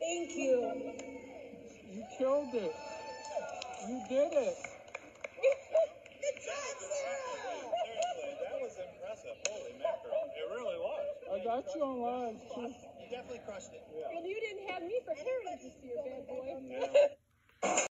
Thank you. You killed it. You did it. Good job, Sarah. Seriously, that was impressive. Holy mackerel. It really was. I got you on live, too. You definitely crushed it. And you didn't have me for heritage this year, bad boy. Yeah.